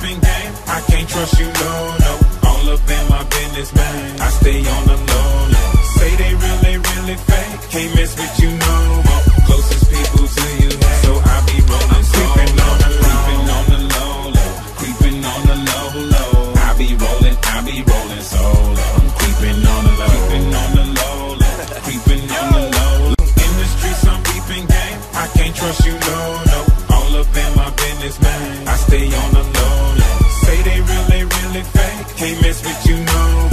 peeping game, I can't trust you, no, no. All up in my business, man, I stay on the low, low. Say they really, really fake, can't mess with you no more. Closest people to you, so I be rolling, creeping on the low, creeping on the low, low. I be rolling solo. I'm creeping on the low, creeping on the low, low, creeping on the low. In the streets, I'm peeping game, I can't trust you, no, no. All up in my business, man, I stay on the low, low. Say they really, really fake, can't mess with you no more.